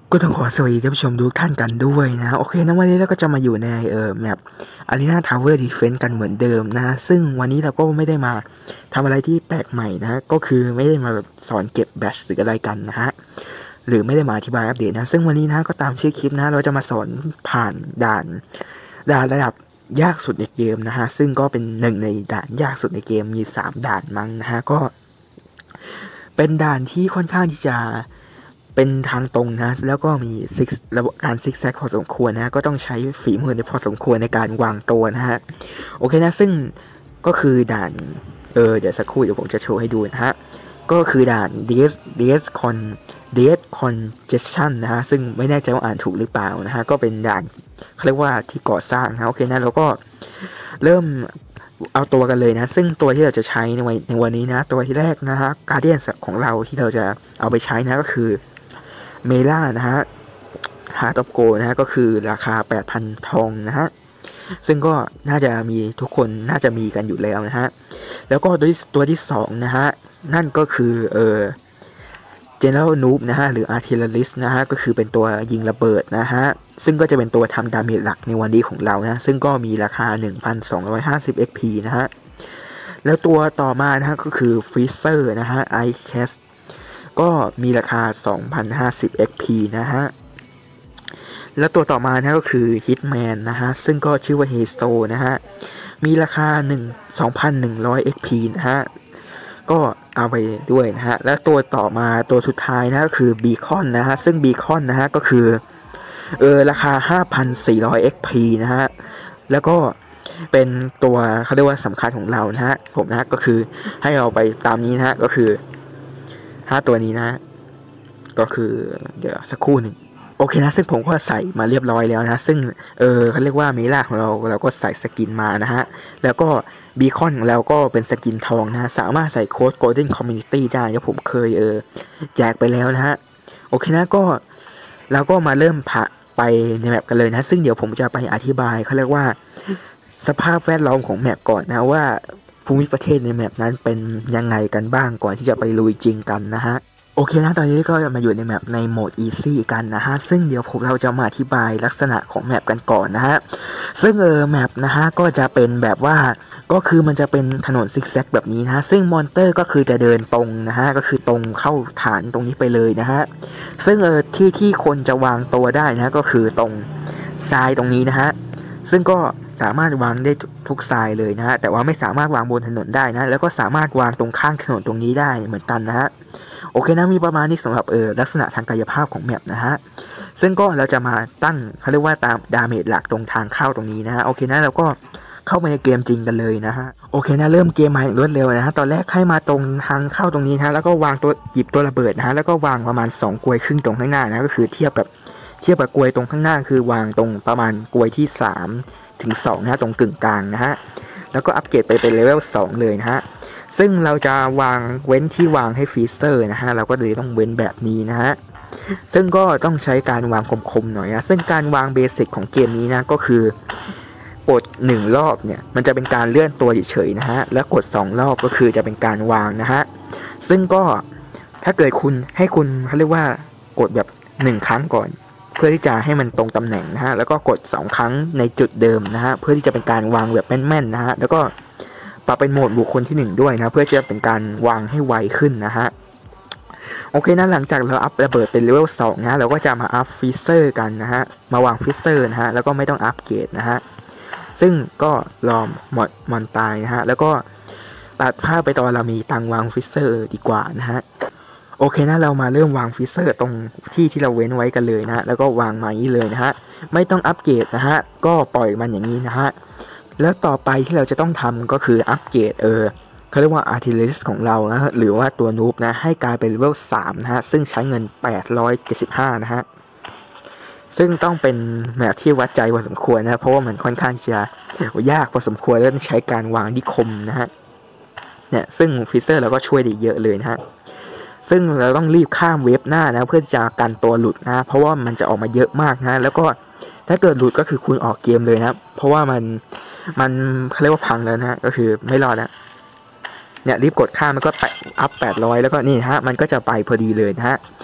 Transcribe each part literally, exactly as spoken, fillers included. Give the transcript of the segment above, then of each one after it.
ก็ต้องขอสวัสดีท่านผู้ชมทุกท่านกันด้วยนะโอเคนะวันนี้เราก็จะมาอยู่ในเอ่อแมป Arena Tower Defense กันเหมือนเดิมนะซึ่งวันนี้เราก็ไม่ได้มาทำอะไรที่แปลกใหม่นะก็คือไม่ได้มาสอนเก็บแบตหรืออะไรกันนะฮะหรือไม่ได้มาอธิบายอัปเดตนะซึ่งวันนี้นะก็ตามชื่อคลิปนะเราจะมาสอนผ่านด่านด่านระดับยากสุดในเกมนะฮะซึ่งก็เป็นหนึ่งในด่านยากสุดในเกมมีสามด่านมั้งนะฮะก็เป็นด่านที่ค่อนข้างที่จะเป็นทางตรงนะแล้วก็มีซิกระบบการซิกแซกพอสมควรนะก็ต้องใช้ฝีมือในพอสมควรในการวางตัวนะฮะโอเคนะซึ่งก็คือด่านเออเดี๋ยวสักครู่เดี๋ยวผมจะโชว์ให้ดูนะฮะก็คือด่าน ds ds con ds congestion นะฮะซึ่งไม่แน่ใจว่าอ่านถูกหรือเปล่านะฮะก็เป็นด่านเขาเรียกว่าที่ก่อสร้างนะโอเคนะเราก็เริ่มเอาตัวกันเลยนะซึ่งตัวที่เราจะใช้ในวันในวันนี้นะตัวที่แรกนะฮะการ์เดียนของเราที่เราจะเอาไปใช้นะก็คือเมล่านะฮะฮาร์ดออฟโกนะฮะก็คือราคา แปดพัน ทองนะฮะซึ่งก็น่าจะมีทุกคนน่าจะมีกันอยู่แล้วนะฮะแล้วก็ตัวที่ตัวที่สองนะฮะนั่นก็คือเออ General Noob นะฮะหรือ Artillerist นะฮะก็คือเป็นตัวยิงระเบิดนะฮะซึ่งก็จะเป็นตัวทำดาเมจหลักในวันนี้ของเรานะซึ่งก็มีราคา หนึ่งพันสองร้อยห้าสิบ เอ็กซ์ พี นะฮะแล้วตัวต่อมานะฮะก็คือ Freezer นะฮะ Ice Castก็มีราคา สองพันห้าสิบ เอ็กซ์ พี นะฮะแล้วตัวต่อมานะก็คือ Hitman นะฮะซึ่งก็ชื่อว่า Heizo นะฮะมีราคา1 สองพันหนึ่งร้อย เอ็กซ์ พี นะฮะก็เอาไปด้วยนะฮะแล้วตัวต่อมาตัวสุดท้ายนะก็คือ Beacon นะฮะซึ่ง Beacon นะฮะก็คือเออราคา ห้าพันสี่ร้อย เอ็กซ์ พี นะฮะแล้วก็เป็นตัวเขาเรียกว่าสำคัญของเรานะฮะผมนะก็คือให้เราไปตามนี้นะฮะก็คือห้าตัวนี้นะก็คือเดี๋ยวสักครู่หนึ่งโอเคนะซึ่งผมก็ใส่มาเรียบร้อยแล้วนะซึ่งเออเขาเรียกว่าเมล่าของเราเราก็ใส่สกินมานะฮะแล้วก็บีคอนของเราก็เป็นสกินทองนะสามารถใส่โค้ด Golden Community ได้ที่ผมเคยเออแจกไปแล้วนะฮะโอเคนะก็เราก็มาเริ่มผ่าไปในแมปกันเลยนะซึ่งเดี๋ยวผมจะไปอธิบายเขาเรียกว่าสภาพแวดล้อมของแมปก่อนนะว่าภูมิประเทศในแมปนั้นเป็นยังไงกันบ้างก่อนที่จะไปลุยจริงกันนะฮะโอเคนะตอนนี้ก็มาอยู่ในแมปในโหมด Easy กันนะฮะซึ่งเดี๋ยวผมเราจะมาอธิบายลักษณะของแมปกันก่อนนะฮะซึ่งเออแมปนะฮะก็จะเป็นแบบว่าก็คือมันจะเป็นถนนซิกแซกแบบนี้นะฮะซึ่งมอนเตอร์ก็คือจะเดินตรงนะฮะก็คือตรงเข้าฐานตรงนี้ไปเลยนะฮะซึ่งเออที่ที่คนจะวางตัวได้นะก็คือตรงทรายตรงนี้นะฮะซึ่งก็สามารถวางได้ทุกทรายเลยนะฮะแต่ว่าไม่สามารถวางบนถนนได้นะแล้วก็สามารถวางตรงข้างถนนตรงนี้ได้เหมือนกันนะฮะโอเคนะมีประมาณนี้สำหรับเออลักษณะทางกายภาพของแมปนะฮะซึ่งก็เราจะมาตั้งเขาเรียกว่าตามดาเมจหลักตรงทางเข้าตรงนี้นะฮะโอเคนะเราก็เข้าไปในเกมจริงกันเลยนะฮะโอเคนะเริ่มเกมมาอย่างรวดเร็วนะฮะตอนแรกให้มาตรงทางเข้าตรงนี้นะฮะแล้วก็วางตัวหยิบตัวระเบิดนะฮะแล้วก็วางประมาณสองกลวยครึ่งตรงข้างหน้านะก็คือเทียบกับเทียบกับกลวยตรงข้างหน้าคือวางตรงประมาณกลวยที่สามถึงสองนะฮะตรงกึ่งกลางนะฮะแล้วก็อัปเกรดไปเป็นเลเวลสองเลยนะฮะซึ่งเราจะวางเว้นที่วางให้ฟรีเซอร์นะฮะเราก็เลยต้องเว้นแบบนี้นะฮะซึ่งก็ต้องใช้การวางคมๆหน่อยนะซึ่งการวางเบสิกของเกมนี้นะก็คือกดหนึ่งรอบเนี่ยมันจะเป็นการเลื่อนตัวเฉยๆนะฮะแล้วกดสองรอบก็คือจะเป็นการวางนะฮะซึ่งก็ถ้าเกิดคุณให้คุณเขาเรียกว่ากดแบบหนึ่งครั้งก่อนเพื่อที่จะให้มันตรงตำแหน่งนะฮะแล้วก็กดสองครั้งในจุดเดิมนะฮะเพื่อที่จะเป็นการวางแบบแม่นๆนะฮะแล้วก็ปรับเป็นโหมดบุคคลที่หนึ่งด้วยนะเพื่อจะเป็นการวางให้ไวขึ้นนะฮะโอเคนะหลังจากเราอัพระเบิดเป็นเลเวลสองนะเราก็จะมาอัพฟิเซอร์กันนะฮะมาวางฟิเซอร์นะฮะแล้วก็ไม่ต้องอัพเกรดนะฮะซึ่งก็รอหมดมอนตายนะฮะแล้วก็ตัดภาพไปตอนเรามีตังวางฟิเซอร์ดีกว่านะฮะโอเคนะเรามาเริ่มวางฟิเซอร์ตรงที่ที่เราเว้นไว้กันเลยนะฮะแล้วก็วางมาอย่างนี้เลยนะฮะไม่ต้องอัปเกรดนะฮะก็ปล่อยมันอย่างนี้นะฮะแล้วต่อไปที่เราจะต้องทำก็คืออัปเกรดเออเขาเรียกว่า Artillerist ของเรานะหรือว่าตัวนูบนะให้กลายเป็นเลเวลสามนะฮะซึ่งใช้เงินแปดร้อยเจ็ดสิบห้านะฮะซึ่งต้องเป็นแมปที่วัดใจพอสมควรนะเพราะว่ามันค่อนข้างจะยากพอสมควรและต้องใช้การวางที่คมนะฮะเนี่ยซึ่งฟิเซอร์เราก็ช่วยได้เยอะเลยนะฮะซึ่งเราต้องรีบข้ามเวฟหน้านะเพื่อจะกันตัวหลุดนะเพราะว่ามันจะออกมาเยอะมากนะแล้วก็ถ้าเกิดหลุดก็คือคุณออกเกมเลยนะเพราะว่ามันมันเขาเรียกว่าพังแล้วนะก็คือไม่รอดนะเนี่ยรีบกดข้ามมันก็อัพแปดร้อยแล้วก็นี่ฮะมันก็จะไปพอดีเลยนะฮะ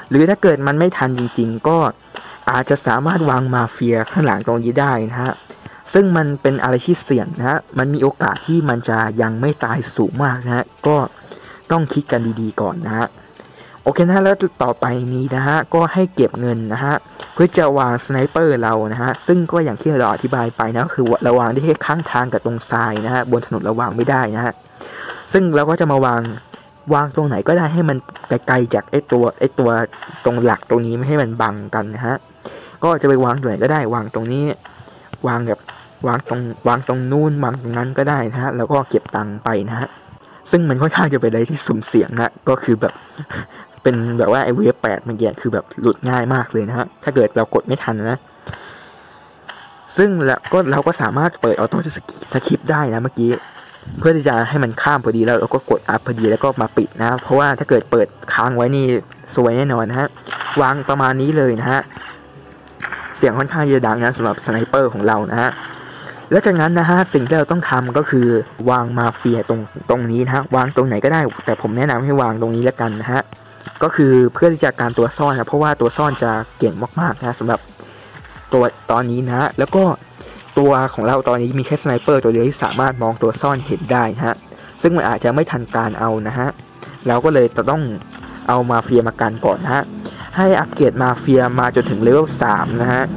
หรือถ้าเกิดมันไม่ทันจริงๆก็อาจจะสามารถวางมาเฟียข้างหลังตรงนี้ได้นะฮะซึ่งมันเป็นอะไรที่เสี่ยงนะฮะมันมีโอกาสที่มันจะยังไม่ตายสูงมากนะฮะก็ต้องคิดกันดีๆก่อนนะฮะโอเคนะแล้วต่อไปนี้นะฮะก็ให้เก็บเงินนะฮะเพื่อจะวางสไนเปอร์เรานะฮะซึ่งก็อย่างที่เราอธิบายไปนะคือเราวางได้แค่ข้างทางกับตรงทรายนะฮะบนถนนเราวางไม่ได้นะฮะซึ่งเราก็จะมาวางวางตรงไหนก็ได้ให้มันไกลๆจากไอ้ตัวไอ้ตัวตรงหลักตรงนี้ไม่ให้มันบังกันนะฮะก็จะไปวางตรงไหนก็ได้วางตรงนี้วางแบบวางตรงวางตรงนู้นวางตรงนั้นก็ได้นะฮะแล้วก็เก็บตังค์ไปนะฮะซึ่งมันค่อนข้างจะเป็นอะไรที่สุ่มเสี่ยงนะก็คือแบบเป็นแบบว่าไอ้เวฟแปดเมื่อกี้คือแบบหลุดง่ายมากเลยนะฮะถ้าเกิดเรากดไม่ทันนะซึ่งแล้วก็เราก็สามารถเปิดออโต้สคริปต์ได้นะเมื่อกี้เพื่อที่จะให้มันข้ามพอดีแล้วเราก็กดอัพพอดีแล้วก็มาปิดนะเพราะว่าถ้าเกิดเปิดค้างไว้นี่สวยแน่นอนนะฮะวางประมาณนี้เลยนะฮะเสียงค่อนข้างจะดังนะสำหรับสไนเปอร์ของเรานะฮะแล้วจากนั้นนะฮะสิ่งที่เราต้องทำก็คือวางมาเฟียตรงตรงนี้นะฮะวางตรงไหนก็ได้แต่ผมแนะนำให้วางตรงนี้แล้วกันนะฮะก็คือเพื่อที่จะการตัวซ่อนนะเพราะว่าตัวซ่อนจะเก่งมากๆนะสำหรับตัวตอนนี้นะฮะแล้วก็ตัวของเราตอนนี้มีแค่สไนเปอร์ตัวเดียวที่สามารถมองตัวซ่อนเห็นได้นะฮะซึ่งมันอาจจะไม่ทันการเอานะฮะเราก็เลยจะต้องเอามาเฟียมากันก่อนนะฮะให้อัปเกรดมาเฟียมาจนถึงเลเวลสามนะฮะ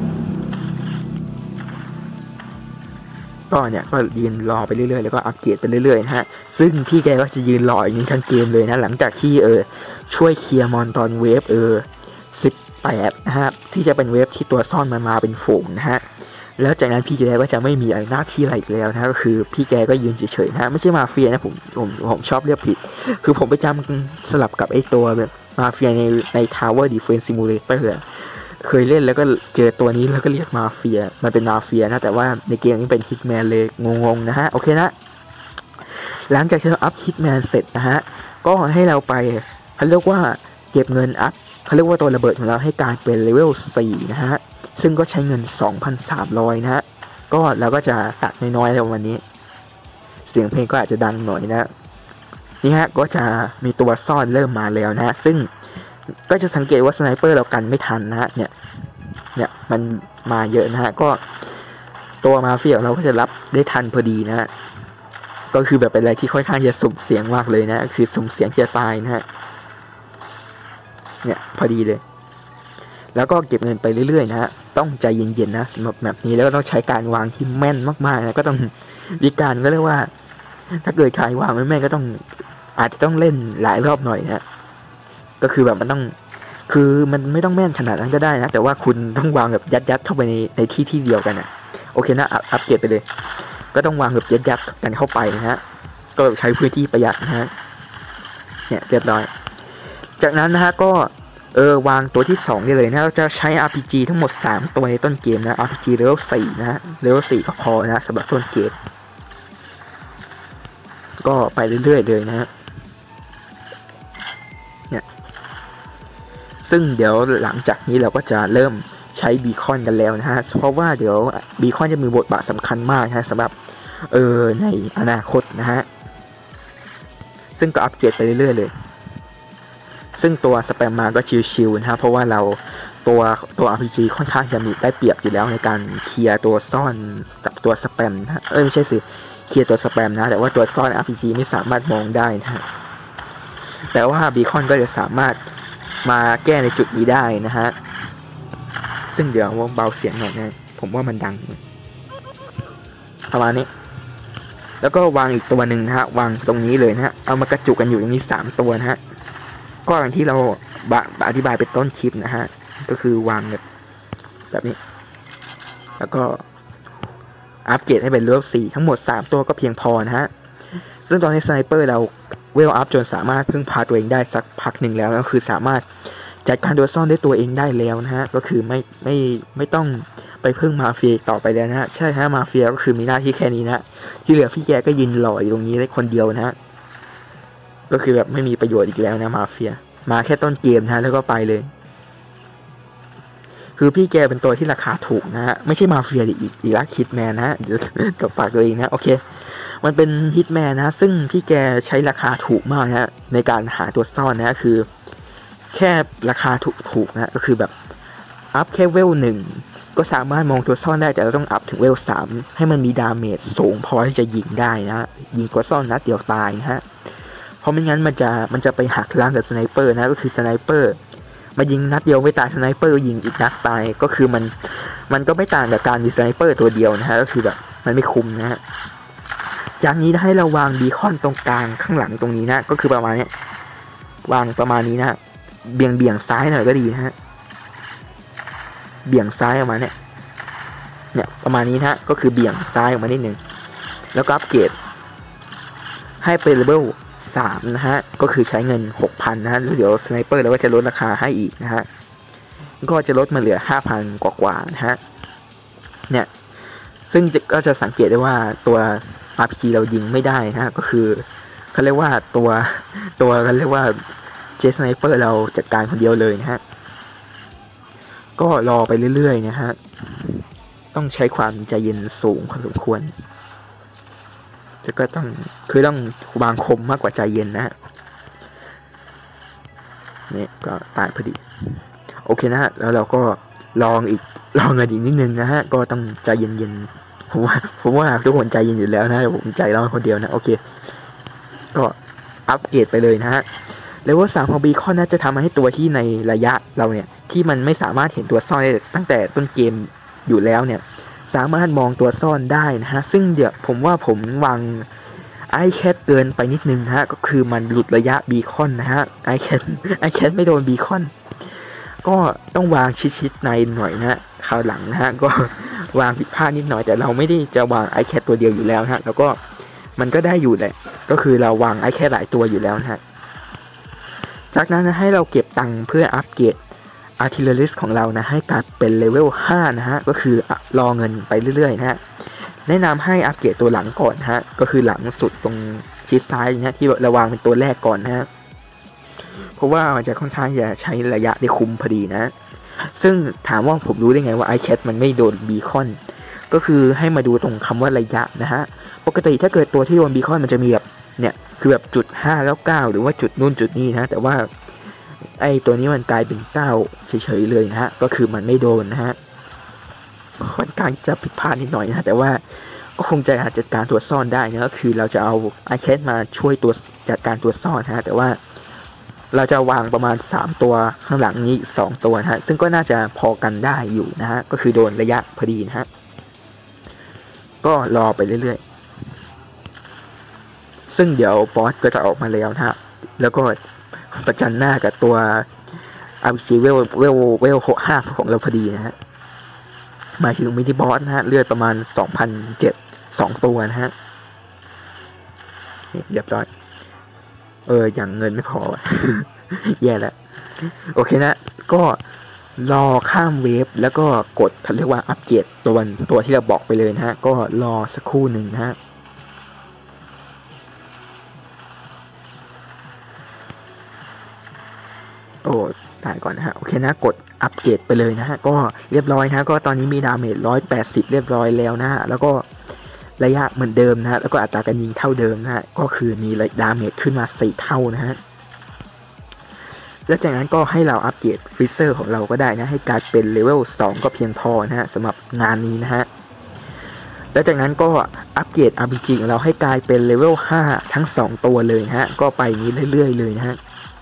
ก็เนี่ยก็ยืนรอไปเรื่อยๆแล้วก็อัปเกรดไปเรื่อยๆนะฮะซึ่งพี่แกก็จะยืนรออย่างนี้ทั้งเกมเลยนะหลังจากที่เออช่วยเคลียร์มอนตอนเวฟเออสิบแปดนะฮะที่จะเป็นเวฟที่ตัวซ่อนมันมาเป็นฝูงนะฮะแล้วจากนั้นพี่แกก็จะไม่มีอะไรหน้าที่อะไรอีกแล้วนะก็คือพี่แกก็ยืนเฉยๆนะไม่ใช่มาเฟียนะผมผมผมชอบเรียกผิดคือผมไปจำสลับกับไอ้ตัวแบบมาเฟียในใน Tower Defense Simulator เคยเล่นแล้วก็เจอตัวนี้แล้วก็เรียกมาเฟียมันเป็นมาเฟียนะแต่ว่าในเกมนี้เป็นฮิตแมนเลยงงๆนะฮะโอเคนะหลังจากที่เราอัพฮิตแมนเสร็จนะฮะก็ให้เราไปเขาเรียกว่าเก็บเงินอัพเขาเรียกว่าตัวระเบิดของเราให้กลายเป็นเลเวลสี่นะฮะซึ่งก็ใช้เงิน สองพันสามร้อย นะฮะก็เราก็จะตัดน้อยๆในวันนี้เสียงเพลงก็อาจจะดังหน่อยนะนี่ฮะก็จะมีตัวซ่อนเริ่มมาแล้วนะฮะซึ่งก็จะสังเกตว่าสไนเปอร์เรากันไม่ทันนะฮะเนี่ยเนี่ยมันมาเยอะนะฮะก็ตัวมาเฟียเราก็จะรับได้ทันพอดีนะฮะก็คือแบบเป็นอะไรที่ค่อนข้างจะสุ่มเสียงมากเลยนะคือสุ่มเสียงจะตายนะฮะเนี่ยพอดีเลยแล้วก็เก็บเงินไปเรื่อยๆนะฮะต้องใจเย็นๆนะสำหรับแบบนี้แล้วก็ต้องใช้การวางที่แม่นมากๆนะก็ต้องวิการก็เรียกว่าถ้าเกิดใครวางไม่แม่นก็ต้องอาจจะต้องเล่นหลายรอบหน่อยนะก็คือแบบมันต้องคือมันไม่ต้องแม่นขนาดนั้นก็ได้นะแต่ว่าคุณต้องวางแบบยัดๆเข้าไปในในที่ที่เดียวกันนะโอเคนะอัปเกรดไปเลยก็ต้องวางแบบยัดๆกันเข้าไปนะฮะก็ใช้พื้นที่ประหยัดนะฮะเนี่ยเรียบร้อยจากนั้นนะฮะก็เออวางตัวที่สองได้เลยนะเราจะใช้ อาร์ พี จี ทั้งหมดสามตัวในต้นเกมนะ อาร์ พี จี เลเวลสี่นะฮะเลเวลสี่ก็พอนะสำหรับต้นเกมก็ไปเรื่อยๆเลยนะฮะเนี่ยซึ่งเดี๋ยวหลังจากนี้เราก็จะเริ่มใช้บีคอนกันแล้วนะฮะเพราะว่าเดี๋ยวบีคอนจะมีบทบาทสำคัญมากนะสำหรับเออในอนาคตนะฮะซึ่งก็อัปเกรดไปเรื่อยๆเลยซึ่งตัวสแปมมาก็ชิวๆนะฮะเพราะว่าเราตัวตัว อาร์ พี จี ค่อนข้างจะมีได้เปรียบอยู่แล้วในการเคลียร์ตัวซ่อนกับตัวสแปมนะเอ้ยไม่ใช่สิเคลียร์ตัวสแปมนะแต่ว่าตัวซ่อน อาร์ พี จี ไม่สามารถมองได้นะฮะแต่ว่าบีคอนก็จะสามารถมาแก้ในจุดนี้ได้นะฮะซึ่งเดี๋ยวว่าเบาเสียงหน่อยนะผมว่ามันดังประมาณนี้แล้วก็วางอีกตัวหนึ่งนะฮะวางตรงนี้เลยนะฮะเอามากระจุกกันอยู่ตรงนี้สามตัวนะฮะก็อย่างที่เราอธิบายเป็นต้นคลิปนะฮะก็คือวางแบบแบบนี้แล้วก็อัปเกรดให้เป็นเลเวลสี่ทั้งหมดสามตัวก็เพียงพอนะฮะซึ่งตอนนี้สไนเปอร์เราเวลอัพจนสามารถพึ่งพาตัวเองได้สักพักหนึ่งแล้วก็คือสามารถจัดการตัวซ่อนได้ตัวเองได้แล้วนะฮะก็คือไม่ไม่ไม่ต้องไปพึ่งมาเฟียต่อไปแล้วนะฮะใช่ฮะมาเฟียก็คือมีหน้าที่แค่นี้นะที่เหลือพี่แกก็ยืนหล่ออยู่ตรงนี้ได้คนเดียวนะฮะก็คือแบบไม่มีประโยชน์อีกแล้วนะมาเฟียมาแค่ต้นเกมนะแล้วก็ไปเลยคือพี่แกเป็นตัวที่ราคาถูกนะฮะไม่ใช่มาเฟียอีกอีกแล้วฮิตแมนนะฮะเดี๋ยวตบปากตัวเองนะโอเคมันเป็นฮิตแมนนะซึ่งพี่แกใช้ราคาถูกมากนะในการหาตัวซ่อนนะคือแค่ราคาถูกๆนะก็คือแบบอัพแค่เวลหนึ่งก็สามารถมองตัวซ่อนได้แต่เราต้องอัพถึงเวลสามให้มันมีดาเมจสูงพอที่จะยิงได้นะยิงตัวซ่อนนัดเดียวตายนะฮะเพราะไม่งั้นมันจะมันจะไปหักล้างกับสไนเปอร์นะก็คือสไนเปอร์มายิงนัดเดียวไม่ตายสไนเปอร์ยิงอีกนัดตายก็คือมันมันก็ไม่ต่างจากการมีสไนเปอร์ตัวเดียวนะฮะก็คือแบบมันไม่คุ้มนะฮะจากนี้ให้เราวางบีคอนตรงกลางข้างหลังตรงนี้นะก็คือประมาณนี้วางประมาณนี้นะเบี่ยงเบี่ยงซ้ายหน่อยก็ดีนะฮะเบี่ยงซ้ายออกมาเนี่ยเนี่ยประมาณนี้นะก็คือเบี่ยงซ้ายออกมานิดนึงแล้วก็อัปเกรดให้เป็นเลเวลสามนะฮะก็คือใช้เงิน หกพัน นะฮะแล้วเดี๋ยวสไนเปอร์เราก็จะลดราคาให้อีกนะฮะก็จะลดมาเหลือ ห้าพัน กว่าๆนะฮะเนี่ยซึ่งก็จะสังเกตได้ว่าตัว อาร์ พี จี เรายิงไม่ได้นะฮะก็คือเขาเรียกว่าตัวตัวเขาเรียกว่าเจสไนเปอร์เราจัดการคนเดียวเลยนะฮะก็รอไปเรื่อยๆนะฮะต้องใช้ความใจเย็นสูงพอสมควรแล้วก็ต้องคือต้องวางคมมากกว่าใจเย็นนะฮะนี่ก็ตายพอดีโอเคนะฮะแล้วเราก็ลองอีกลองกันอีกนิดนึงนะฮะก็ต้องใจเย็นๆผมว่าผมว่าทุกคนใจเย็นอยู่แล้วนะแต่ผมใจร้อนคนเดียวนะโอเคก็อัปเกรดไปเลยนะฮะเลเวลสามของบีคอนน่าจะทำให้ตัวที่ในระยะเราเนี่ยที่มันไม่สามารถเห็นตัวซ่อนได้ตั้งแต่ต้นเกมอยู่แล้วเนี่ยสามารถมองตัวซ่อนได้นะฮะซึ่งเดี๋ยวผมว่าผมวางไอแคทเกินไปนิดนึงนะฮะก็คือมันหลุดระยะบีคอนนะฮะไอแคทไอแคทไม่โดนบีคอนก็ต้องวางชิดๆในหน่อยนะคราวหลังนะฮะก็วางผิดพลาดนิดหน่อยแต่เราไม่ได้จะวางไอแคทตัวเดียวอยู่แล้วนะฮะแล้วก็มันก็ได้อยู่แหละก็คือเราวางไอแคทหลายตัวอยู่แล้วนะฮะจากนั้นนะให้เราเก็บตังค์เพื่ออัปเกรดArtillerist ของเรานะให้กลายเป็นเลเวลห้านะฮะก็คือรอเงินไปเรื่อยๆนะฮะแนะนำให้อัปเกรดตัวหลังก่อนนะฮะก็คือหลังสุดตรงชิดซ้ายนะที่เราวางเป็นตัวแรกก่อนนะฮะเพราะว่ามันจะค่อนข้างจะใช้ระยะได้คุ้มพอดีนะซึ่งถามว่าผมรู้ได้ไงว่า ไอ แคท มันไม่โดนบีคอนก็คือให้มาดูตรงคำว่าระยะนะฮะปกติถ้าเกิดตัวที่โดนบีคอนมันจะมีแบบเนี่ยคือแบบจุดห้าแล้วเก้าหรือว่าจุดนู่นจุดนี้นะแต่ว่าไอตัวนี้มันกลายเป็นเก้าเฉยๆเลยนะฮะก็คือมันไม่โดนนะฮะค่อนข้างจะผิดพลาดนิดหน่อยนะแต่ว่าก็คงจะจัดการตัวซ่อนได้นะก็คือเราจะเอา ไอ แคท มาช่วยตัวจัดการตัวซ่อนนะฮะแต่ว่าเราจะวางประมาณสามตัวข้างหลังนี้สองตัวนะฮะซึ่งก็น่าจะพอกันได้อยู่นะฮะก็คือโดนระยะพอดีนะฮะก็รอไปเรื่อยๆซึ่งเดี๋ยวบอสก็จะออกมาแล้วนะฮะแล้วก็ประจันหน้ากับตัว อาร์ พี จี เวลเวลเวลหกห้าของเราพอดีนะฮะหมายถึงมินิบอสนะฮะเลือดประมาณ สองพันเจ็ดร้อย สองตัวนะฮะเรียบร้อยเอออย่างเงินไม่พอ แย่แล้วโอเคนะก็รอข้ามเวฟแล้วก็กดเขาเรียกว่าอัปเกรดตัวตัวที่เราบอกไปเลยนะฮะก็รอสักครู่หนึ่งนะฮะโอ้ถ่ายก่อนนะฮะโอเคนะกดอัปเกรดไปเลยนะฮะก็เรียบร้อยนะก็ตอนนี้มีดาเมจหนึ่งร้อยแปดสิบเรียบร้อยแล้วนะฮะแล้วก็ระยะเหมือนเดิมนะฮะแล้วก็อัตราการยิงเท่าเดิมนะฮะก็คือมีดาเมจขึ้นมาสี่เท่านะฮะแล้วจากนั้นก็ให้เราอัปเกรดฟิเซอร์ของเราก็ได้นะให้กลายเป็นเลเวลสองก็เพียงพอนะฮะสำหรับงานนี้นะฮะแล้วจากนั้นก็อัปเกรด อาร์ พี จี ของเราให้กลายเป็นเลเวลห้าทั้งสองตัวเลยนะฮะก็ไปนี้เรื่อยๆเลยนะฮะ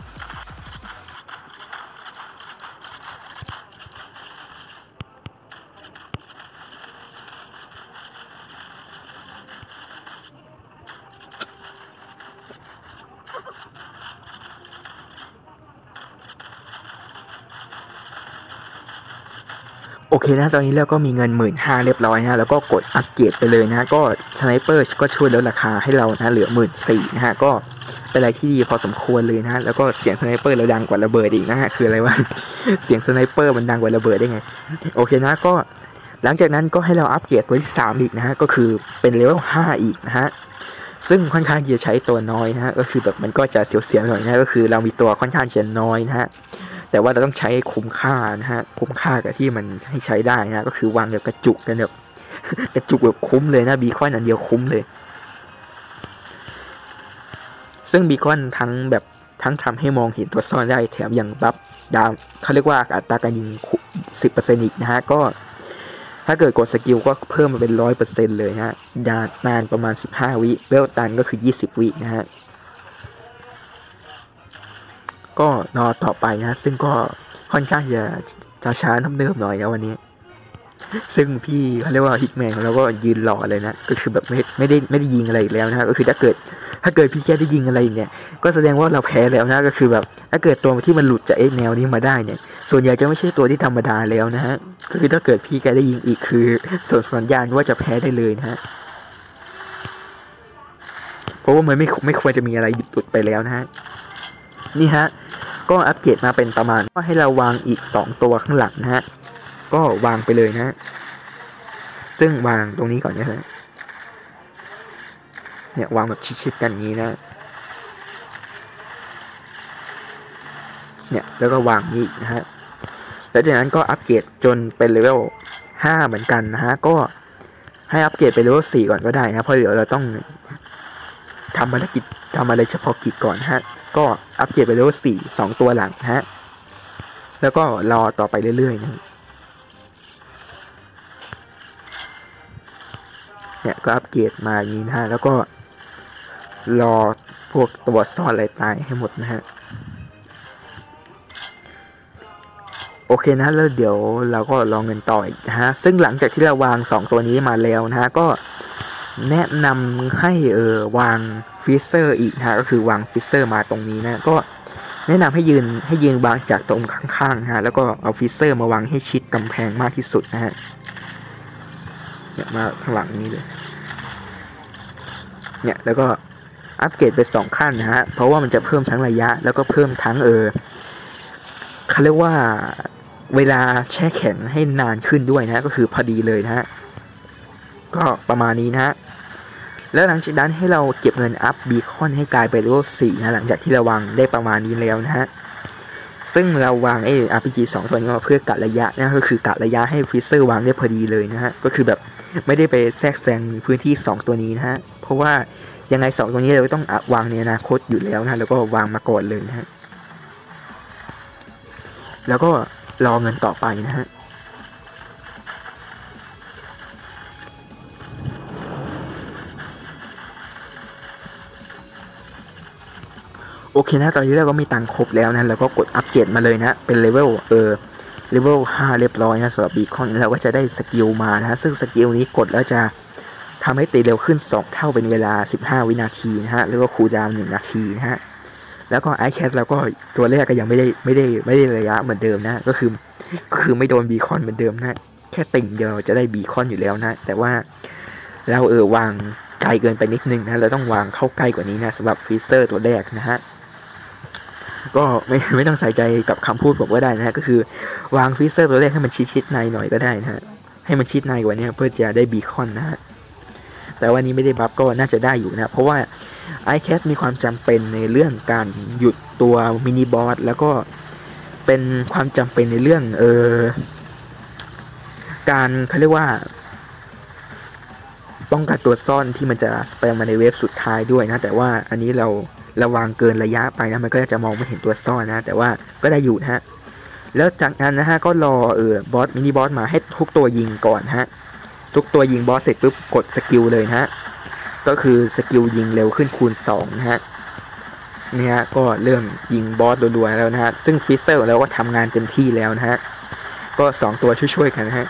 โอเคนะตอนนี้เราก็มีเงินหมื่นห้าเรียบร้อยนะแล้วก็กดอัปเกรดไปเลยนะก็สไนเปอร์ก็ช่วยลดราคาให้เรานะเหลือหมื่นสี่นะฮะก็เป็นอะไรที่ดีพอสมควรเลยนะแล้วก็เสียงสไนเปอร์เราดังกว่าระเบิดอีกนะฮะคืออะไรวะ เสียงสไนเปอร์มันดังกว่าระเบิดได้ไงโอเคนะก็หลังจากนั้นก็ให้เราอัปเกรดตัวที่สามอีกนะฮะก็คือเป็นเลเวลห้าอีกนะฮะซึ่งค่อนข้างจะใช้ตัวน้อยนะฮะก็คือแบบมันก็จะเสียวๆหน่อยนะก็คือเรามีตัวค่อนข้างจะน้อยนะฮะแต่ว่าเราต้องใช้คุ้มค่านะฮะคุ้มค่ากับที่มันให้ใช้ได้นะก็คือวางแบบกระจุกกันแบบกระจุกแบบคุ้มเลยนะบีคอนอันเดียวคุ้มเลยซึ่งบีคอนทั้งแบบทั้งทำให้มองเห็นตัวซ่อนได้แถมยังบัฟดาวเขาเรียกว่าอัตราการยิง สิบเปอร์เซ็นต์ อีกนะฮะก็ถ้าเกิดกดสกิลก็เพิ่มมาเป็น ร้อยเปอร์เซ็นต์ เลยฮะนานประมาณสิบห้าวิเวลตันก็คือยี่สิบวินะฮะก็รอต่อไปนะซึ่งก็ค่อนข้างจะจะช้าน้ำเนิบหน่อยนะวันนี้ซึ่งพี่เขาเรียกว่าฮิตแมนแล้วก็ยืนรอเลยนะก็คือแบบไม่ไม่ได้ไม่ได้ยิงอะไรอีกแล้วนะก็คือถ้าเกิดถ้าเกิดพี่แค่ได้ยิงอะไรเนี่ยก็แสดงว่าเราแพ้แล้วนะก็คือแบบถ้าเกิดตัวที่มันหลุดจากไอ้แนวนี้มาได้เนี่ยส่วนใหญ่จะไม่ใช่ตัวที่ธรรมดาแล้วนะฮะก็คือถ้าเกิดพี่แกได้ยิงอีกคือส่งสัญญาณว่าจะแพ้ได้เลยนะฮะเพราะว่ามันไม่ไม่ควรจะมีอะไรหลุดไปแล้วนะฮะนี่ฮะก็อัปเกรดมาเป็นประมาณก็ให้เราวางอีกสองตัวข้างหลังนะฮะก็วางไปเลยนะซึ่งวางตรงนี้ก่อนนะฮะเนี่ยวางแบบชิดๆกันนี้นะเนี่ยแล้วก็วางนี้นะฮะแล้วจากนั้นก็อัปเกรดจนเป็นเลเวลห้าเหมือนกันนะฮะก็ให้อัปเกรดไปเลเวลสี่ก่อนก็ได้นะเพราะเดี๋ยวเราต้องทำภารกิจทำอะไรเฉพาะกิจก่อนฮะก็อัปเกรดไปเลเวลสี่ สองตัวหลังฮะแล้วก็รอต่อไปเรื่อยๆนะเนี่ยก็อัปเกรดมาอย่างนี้นะฮะแล้วก็รอพวกตัวซ่อนอะไรตายให้หมดนะฮะโอเคนะแล้วเดี๋ยวเราก็ลองเงินต่ออีกนะฮะซึ่งหลังจากที่เราวางสองตัวนี้มาแล้วนะฮะก็แนะนำให้เออวางฟิเซอร์อีกนะฮะก็คือวางฟิเซอร์มาตรงนี้นะก็แนะนำให้ยืนให้ยืนวางจากตรงข้างๆนะฮะแล้วก็เอาฟิเซอร์มาวางให้ชิดกำแพงมากที่สุดนะฮะเนี่ยมาข้างหลังนี้เลยเนี่ยแล้วก็อัปเกรดไปสองขั้นนะฮะเพราะว่ามันจะเพิ่มทั้งระยะแล้วก็เพิ่มทั้งเออเขาเรียกว่าเวลาแช่แข็งให้นานขึ้นด้วยนะก็คือพอดีเลยนะฮะก็ประมาณนี้นะฮะแล้วหลังจากนั้นให้เราเก็บเงินอัพบีคอนให้กลายเป็นเลเวลสี่นะหลังจากที่เราวางได้ประมาณนี้แล้วนะฮะซึ่งเราวางไอ้ อาร์ พี จี สองตัวนี้มาเพื่อกะระยะนะก็คือกะระยะให้ฟรีเซอร์วางได้พอดีเลยนะฮะก็คือแบบไม่ได้ไปแทรกแซงพื้นที่สองตัวนี้นะฮะเพราะว่ายังไงสองตัวนี้เราต้องวางในอนาคตอยู่แล้วนะแล้วก็วางมาก่อนเลยนะฮะแล้วก็รอเงินต่อไปนะฮะโอเคนะตอนนี้เราก็มีตังค์ครบแล้วนะแล้วก็กดอัปเกรดมาเลยนะเป็นเลเวลเออเลเวลห้าเรียบร้อยนะสำหรับบีคอนเราก็จะได้สกิลมานะฮะซึ่งสกิลนี้กดแล้วจะทำให้ตีเร็วขึ้นสองเท่าเป็นเวลาสิบห้าวินาทีนะฮะแล้วก็คูลดาวน์หนึ่งนาทีนะฮะแล้วก็ไอแคทเราก็ตัวแรกก็ยังไม่ได้ไม่ได้ไม่ได้ระยะเหมือนเดิมนะก็คือก็คือไม่โดนบีคอนเหมือนเดิมนะแค่ติ่งเดียวจะได้บีคอนอยู่แล้วนะแต่ว่าเราเออวางไกลเกินไปนิดนึงนะเราต้องวางเข้าใกล้กว่านี้นะสำหรับฟรีเซอร์ตัวแรกนะฮะก็ไม่ไม่ต้องใส่ใจกับคำพูดผมก็ได้นะฮะก็คือวางฟรีเซอร์ตัวแรกให้มันชิดๆในหน่อยก็ได้นะฮะให้มันชิดในกว่านี้เพื่อจะได้บีคอนนะฮะแต่วันนี้ไม่ได้บัฟก็น่าจะได้อยู่นะเพราะว่าไอแคทมีความจำเป็นในเรื่องการหยุดตัวมินิบอสแล้วก็เป็นความจำเป็นในเรื่องเออการเขาเรียกว่าป้องกันตัวซ่อนที่มันจะสแปมมาในเวฟสุดท้ายด้วยนะแต่ว่าอันนี้เราระวางเกินระยะไปนะมันก็จะมองไม่เห็นตัวซ่อนนะแต่ว่าก็ได้อยู่นะฮะแล้วจากนั้นนะฮะก็รอเออบอสมินิบอสมาให้ทุกตัวยิงก่อนฮะทุกตัวยิงบอสเสร็จปุ๊บกดสกิลเลยนะฮะก็คือสกิลยิงเร็วขึ้นคูณสองนะฮะเนี่ยก็เริ่มยิงบอสรัวๆแล้วนะฮะซึ่งฟิเซอร์เราก็ทำงานเต็มที่แล้วนะฮะก็สองตัวช่วยๆกันนะฮะ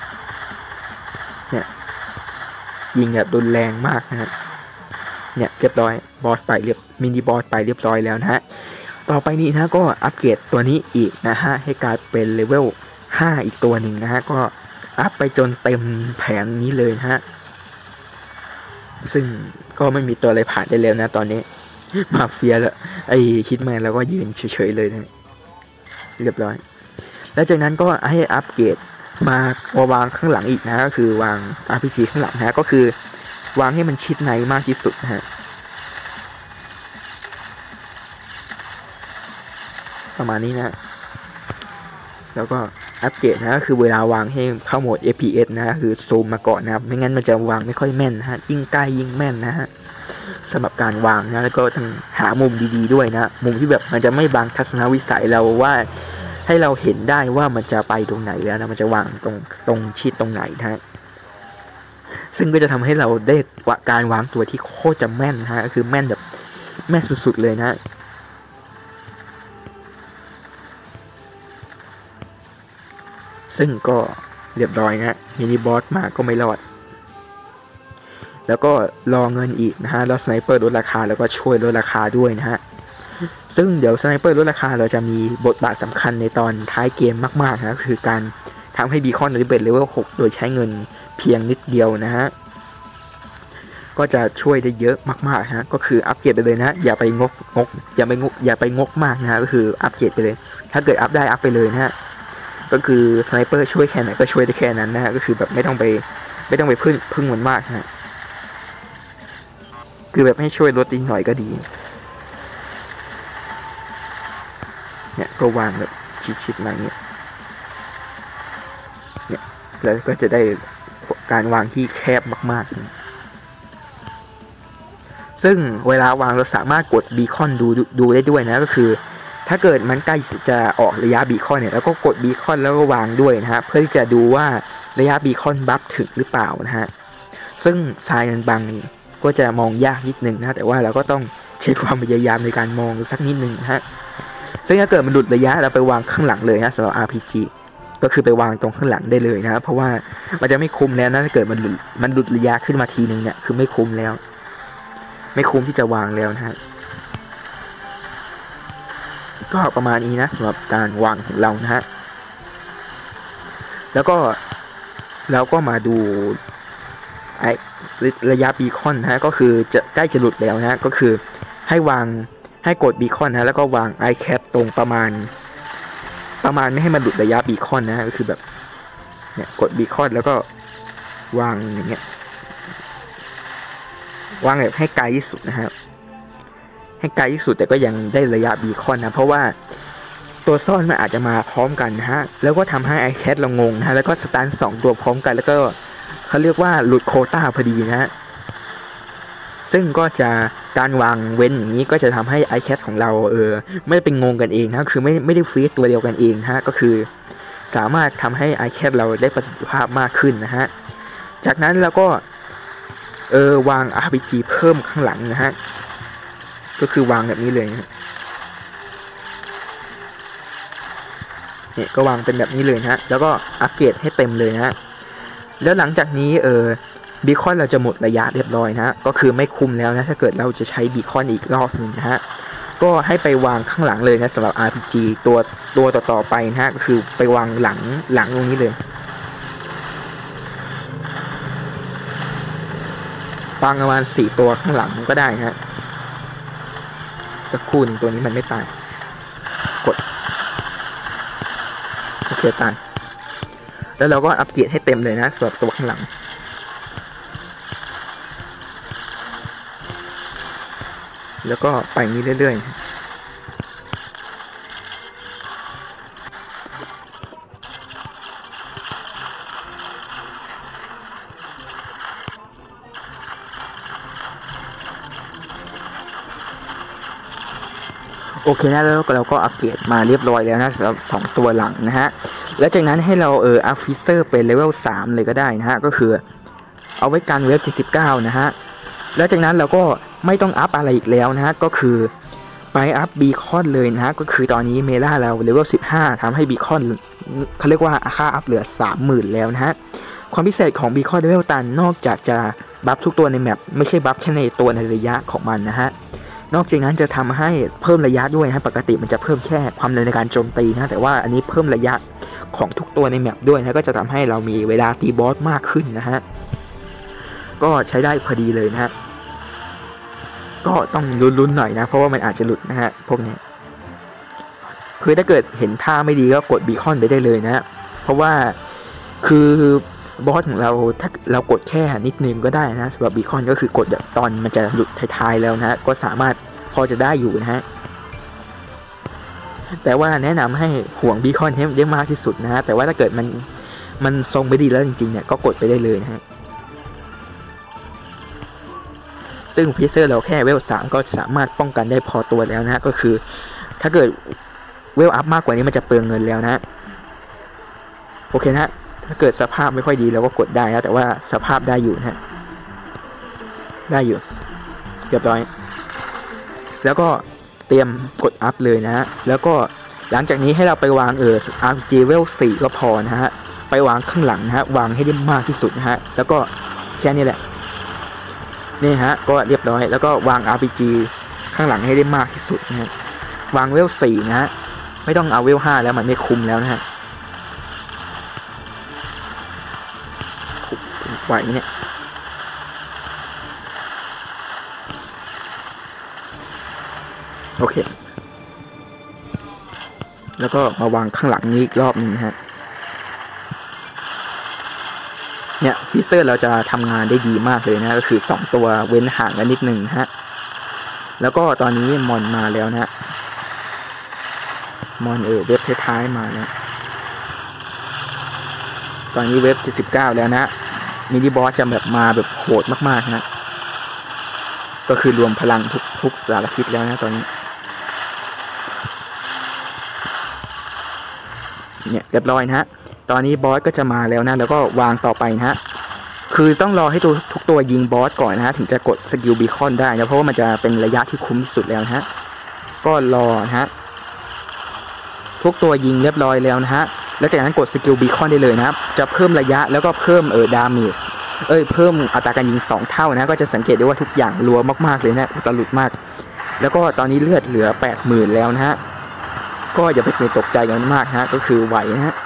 เนี่ยยิงแบบรุนแรงมากนะฮะเนี่ยเรียบร้อยบอสไปเรียบมินิบอสไปเรียบร้อยแล้วนะฮะต่อไปนี้นะก็อัปเกรดตัวนี้อีกนะฮะให้กลายเป็นเลเวลห้าอีกตัวหนึ่งนะฮะก็อัพไปจนเต็มแผงนี้เลยนะฮะซึ่งก็ไม่มีตัวอะไรผ่านได้แล้วนะตอนนี้มาเฟียแล้วไอฮิตแมนแล้วก็ยืนเฉยๆเลยนะเรียบร้อยแล้วจากนั้นก็ให้อัปเกรดมาวางข้างหลังอีกนะก็คือวาง อาร์ พี จี ข้างหลังนะก็คือวางให้มันชิดในมากที่สุดนะฮะประมาณนี้นะแล้วก็อัปเกรดนะก็คือเวลาวางให้เข้าโหมด เอฟ พี เอส นะคือซูมมาก่อนนะครับไม่งั้นมันจะวางไม่ค่อยแม่นนะฮะยิ่งใกล้ยิ่งแม่นนะฮะสำหรับการวางนะแล้วก็ทั้งหามุมดีๆด้วยนะมุมที่แบบมันจะไม่บังทัศนวิสัยเราว่าให้เราเห็นได้ว่ามันจะไปตรงไหนแล้วนะมันจะวางตรงตรงชิดตรงไหนนะซึ่งก็จะทำให้เราได้การวางตัวที่โคตรจะแม่นนะฮะก็คือแม่นแบบแม่นสุดๆเลยนะซึ่งก็เรียบร้อยนะมินิบอสมาก็ไม่รอดแล้วก็รอเงินอีกนะฮะแล้วสไนเปอร์ลดราคาแล้วก็ช่วยลดราคาด้วยนะฮะซึ่งเดี๋ยวสไนเปอร์ลดราคาเราจะมีบทบาทสำคัญในตอนท้ายเกมมากๆนะคือการทำให้บีคอนเลเวลเลเวลหกโดยใช้เงินเพียงนิดเดียวนะฮะก็จะช่วยได้เยอะมากๆฮะก็คืออัปเกรดไปเลยนะอย่าไปงกงกอย่าไปงกอย่าไปงกมากนะก็คืออัปเกรดไปเลยถ้าเกิดอัพได้อัพไปเลยนะฮะก็คือสไนเปอร์ช่วยแค่ไหนก็ช่วยได้แค่นั้นนะฮะก็คือแบบไม่ต้องไปไม่ต้องไปพึ่งพึ่งมันมากฮะคือแบบให้ช่วยลดอีกหน่อยก็ดีเนี่ยก็วางแบบชิดๆมาเนี้ยเนี่ยแล้วก็จะได้การวางที่แคบมากๆซึ่งเวลาวางเราสามารถกดบีคอนดูดูได้ด้วยนะก็คือถ้าเกิดมันใกล้จะออกระยะบีคอนเนี่ยแล้วก็กดบีคอนแล้วก็วางด้วยนะฮะเพื่อที่จะดูว่าระยะบีคอนบัฟถึงหรือเปล่านะฮะซึ่งทรายมันบังก็จะมองยากนิดนึงนะแต่ว่าเราก็ต้องใช้ความพยายามในการมองสักนิดนึงนะฮะซึ่งถ้าเกิดมันหลุดระยะเราไปวางข้างหลังเลยนะสำหรับ อาร์ พี จี ก็คือไปวางตรงข้างหลังได้เลยนะเพราะว่ามันจะไม่คุ้มแล้วนะถ้าเกิดมันหลุดมันหลุดระยะขึ้นมาทีนึงเนี่ยคือไม่คุ้มแล้วไม่คุ้มที่จะวางแล้วนะฮะก็ประมาณนี้นะสำหรับการวางของเรานะฮะแล้วก็เราก็มาดูไอระยะบีคอนนะฮะก็คือจะใกล้จะหลุดแล้วนะก็คือให้วางให้กดบีคอนนะแล้วก็วาง ไอ แคป ตรงประมาณประมาณไม่ให้มันหลุดระยะบีคอนนะก็คือแบบเนี่ยกดบีคอนแล้วก็วางอย่างเงี้ยวางแบบให้ไกลที่สุดนะครับให้ไกลที่สุดแต่ก็ยังได้ระยะบีคอนนะเพราะว่าตัวซ่อนมันอาจจะมาพร้อมกันนะฮะแล้วก็ทำให้ ไอ แคท เรางงนะฮะแล้วก็สตันสองตัวพร้อมกันแล้วก็เขาเรียกว่าหลุดโควต้าพอดีนะฮะซึ่งก็จะการวางเว้นอย่างนี้ก็จะทำให้ ไอ แคท ของเราเออไม่เป็นงงกันเองนะคือไม่ไม่ได้ฟรีซตัวเดียวกันเองฮะก็คือสามารถทำให้ ไอ แคท เราได้ประสิทธิภาพมากขึ้นนะฮะจากนั้นเราก็เออวาง อาร์ พี จี เพิ่มข้างหลังนะฮะก็คือวางแบบนี้เลยนะเนี่ยก็วางเป็นแบบนี้เลยนะฮะแล้วก็อัปเกรดให้เต็มเลยนะฮะแล้วหลังจากนี้เออบีคอนเราจะหมดระยะเรียบร้อยนะก็คือไม่คุ้มแล้วนะถ้าเกิดเราจะใช้บีคอนอีกรอบนึงนะฮะก็ให้ไปวางข้างหลังเลยนะสำหรับ อาร์ พี จี ตัวตัวต่อๆไปนะฮะก็คือไปวางหลังหลังตรงนี้เลยวางประมาณสี่ตัวข้างหลังก็ได้นะฮะสักครู่นึงตัวนี้มันไม่ตายกดโอเคตายแล้วเราก็อัปเกรดให้เต็มเลยนะสำหรับตัวข้างหลังแล้วก็ไปนี้เรื่อยๆโอเคนะแล้วเราก็อัปเกรดมาเรียบร้อยแล้วนะสำหรับสองตัวหลังนะฮะแล้วจากนั้นให้เราเอออัพฟิเซอร์เป็นเลเวลสามเลยก็ได้นะฮะก็คือเอาไว้กันเวฟเจ็ดสิบเก้านะฮะแล้วจากนั้นเราก็ไม่ต้องอัพอะไรอีกแล้วนะฮะก็คือไปอัพบีคอนเลยนะฮะก็คือตอนนี้เมล่าเราเลเวลสิบห้าทำให้บีคอนเขาเรียกว่าค่าอัพเหลือ สามหมื่น แล้วนะฮะความพิเศษของบีคอนเลเวลตันนอกจากจะบัฟทุกตัวในแมปไม่ใช่บัฟแค่ในตัวในระยะของมันนะฮะนอกจากนั้นจะทำให้เพิ่มระยะด้วยนะปกติมันจะเพิ่มแค่ความเร็วในการโจมตีนะแต่ว่าอันนี้เพิ่มระยะของทุกตัวในแมปด้วยนะก็จะทำให้เรามีเวลาตีบอสมากขึ้นนะฮะก็ใช้ได้พอดีเลยนะฮะก็ต้องลุ้นๆหน่อยนะเพราะว่ามันอาจจะหลุดนะฮะพวกนี้คือถ้าเกิดเห็นท่าไม่ดีก็กดบีคอนไปได้เลยนะเพราะว่าคือบอสของเราถ้าเรากดแค่นิดนึงก็ได้นะสำหรับบีคอนก็คือกดแบบตอนมันจะหลุดท้ายๆแล้วนะก็สามารถพอจะได้อยู่นะฮะแต่ว่าแนะนำให้ห่วงบีคอนให้ได้มากที่สุดนะฮะแต่ว่าถ้าเกิดมันมันทรงไม่ดีแล้วจริงๆเนี่ยก็กดไปได้เลยนะฮะซึ่งฟิเซอร์เราแค่เวลสามก็สามารถป้องกันได้พอตัวแล้วนะก็คือถ้าเกิดเวลอัพมากกว่านี้มันจะเปลืองเงินแล้วนะโอเคนะถ้าเกิดสภาพไม่ค่อยดีเราก็กดได้นะแต่ว่าสภาพได้อยู่นะได้อยู่เรียบร้อยแล้วก็เตรียมกดอัพเลยนะฮะแล้วก็หลังจากนี้ให้เราไปวางเออ อาร์ พี จี เวลสี่ก็พอนะฮะไปวางข้างหลังนะฮะวางให้ได้มากที่สุดนะฮะแล้วก็แค่นี้แหละนี่ฮะก็เรียบร้อยแล้วก็วาง อาร์ พี จี ข้างหลังให้ได้มากที่สุดนะฮะวางเวลสี่นะฮะไม่ต้องเอาเวลห้าแล้วมันไม่คุ้มแล้วนะฮะไหวเนี่ยโอเคแล้วก็มาวางข้างหลังนี้อีกรอบนึงนะฮะเนี่ยฟีเซอร์เราจะทำงานได้ดีมากเลยนะก็คือสองตัวเว้นห่างกันนิดนึงนะฮะแล้วก็ตอนนี้มอนมาแล้วนะมอนเออเว็บท้ายๆมานะตอนนี้เว็บที่สิบเก้าแล้วนะมินิบอสจะแบบมาแบบโหดมากๆนะก็คือรวมพลังทุกทุกสารทิศแล้วนะตอนนี้เนี่ยเรียบร้อยนะฮะตอนนี้บอสก็จะมาแล้วนะแล้วก็วางต่อไปนะฮะคือต้องรอให้ตัวทุกตัวยิงบอสก่อนนะฮะถึงจะกดสกิลบีคอนได้นะเพราะว่ามันจะเป็นระยะที่คุ้มที่สุดแล้วนะฮะก็รอนะฮะทุกตัวยิงเรียบร้อยแล้วนะฮะแล้วจากนั้นกดสกิลบีคอนได้เลยนะครับจะเพิ่มระยะแล้วก็เพิ่มเออดาเมจเอ้ยเพิ่มอัตราการยิงสองเท่านะก็จะสังเกตได้ว่าทุกอย่างรัวมากๆเลยนะอุตลุดมากแล้วก็ตอนนี้เลือดเหลือ แปดหมื่น แล้วนะฮะก็อย่าไปตกใจกันมากนะก็คือไหวนะฮะ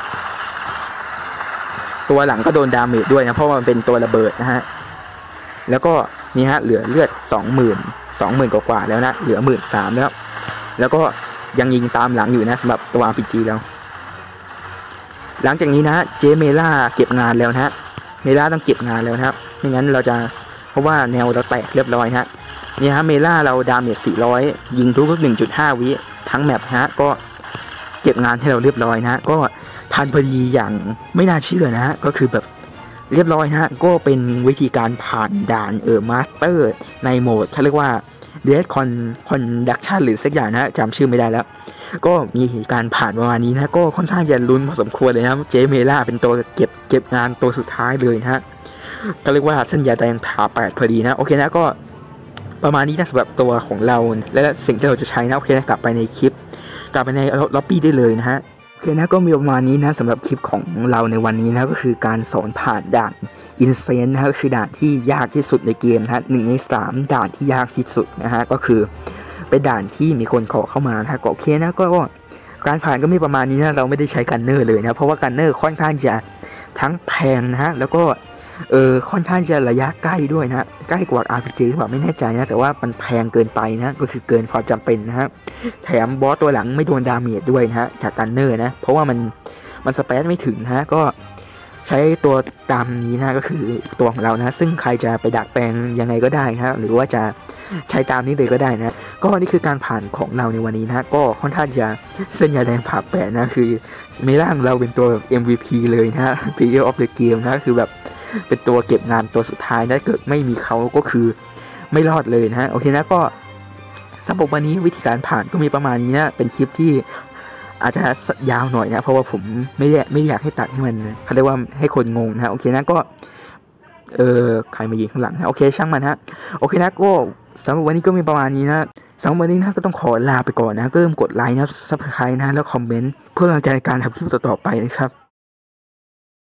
ตัวหลังก็โดนดาเมจด้วยนะเพราะว่ามันเป็นตัวระเบิดนะฮะแล้วก็นี่ฮะเหลือเลือด สองหมื่น สองหมื่น กว่าๆแล้วนะเหลือ หนึ่งหมื่นสามพัน แล้วแล้วก็ยังยิงตามหลังอยู่นะสำหรับตัว อาร์ พี จี แล้วหลังจากนี้นะเจเมล่าเก็บงานแล้วนะฮะเมล่าต้องเก็บงานแล้วนะครับไม่งั้นเราจะเพราะว่าแนวเราแตกเรียบร้อยฮะนี่ฮะเมล่าเราดาเมจสี่ร้อยยิงทุกๆ หนึ่งจุดห้า วิทั้งแมปฮะก็เก็บงานให้เราเรียบร้อยนะก็ทันพอดีอย่างไม่น่าเชื่อนะฮะก็คือแบบเรียบร้อยฮะก็เป็นวิธีการผ่านด่านเออมาสเตอร์ในโหมดเขาเรียกว่าเดสคอนคอนดักชันหรือสักอย่างนะจำชื่อไม่ได้แล้วก็มีการผ่านประมาณนี้นะก็ค่อนข้างจะลุ้นพอสมควรเลยนะเจเมล่าเป็นตัวเก็บเก็บงานตัวสุดท้ายเลยนะฮะก็เรียกว่าสัญญาแดงผ่าแปดพอดีนะโอเคนะก็ประมาณนี้นะสำหรับตัวของเราและสิ่งที่เราจะใช้นะโอเคนะกลับไปในคลิปกลับไปในล็อบบี้ได้เลยนะฮะโอเคนะก็มีประมาณนี้นะสำหรับคลิปของเราในวันนี้นะก็คือการสอนผ่านด่านอินเซนนะก็คือด่านที่ยากที่สุดในเกมนะฮะหนึ่งในสามด่านที่ยากที่สุดนะฮะก็คือเป็นด่านที่มีคนขอเข้ามานะก็โอเคนะก็การผ่านก็มีประมาณนี้นะเราไม่ได้ใช้กันเนอร์เลยนะเพราะว่ากันเนอร์ค่อนข้างจะทั้งแพงนะฮะแล้วก็เออค่อนข้างจะระยะใกล้ด้วยนะใกล้กว่า อาร์ พี จี หรือเปล่าไม่แน่ใจนะแต่ว่ามันแพงเกินไปนะก็คือเกินความจำเป็นนะฮะแถมบอสตัวหลังไม่โดนดาเมจด้วยนะฮะจากกันเนอร์นะเพราะว่ามันมันสเปซไม่ถึงนะฮะก็ใช้ตัวตามนี้นะก็คือตัวของเรานะซึ่งใครจะไปดัดแปลงยังไงก็ได้นะหรือว่าจะใช้ตามนี้เลยก็ได้นะก็นี่คือการผ่านของเราในวันนี้นะก็ค่อนข้างจะเส้นยาแดงผ่าแปะนะคือเมล่างเราเป็นตัว เอ็ม วี พี เลยนะ Player of the Game นะคือแบบเป็นตัวเก็บงานตัวสุดท้ายนะเกิดไม่มีเขาก็คือไม่รอดเลยนะโอเคนะก็สำหรับวันนี้วิธีการผ่านก็มีประมาณนี้นะเป็นคลิปที่อาจจะยาวหน่อยนะเพราะว่าผมไม่ได้ไม่อยากให้ตัดให้มันเขาเรียกว่าให้คนงงนะโอเคนะก็เออใครมายิงข้างหลังนะโอเคช่างมันฮะโอเคนะก็สำหรับวันนี้ก็มีประมาณนี้นะสำหรับวันนี้นะก็ต้องขอลาไปก่อนนะก็เริ่มกดไลค์นะซับสไครต์นะแล้วคอมเมนต์เพื่อเราจะในการทำคลิปต่อๆไปนะครับ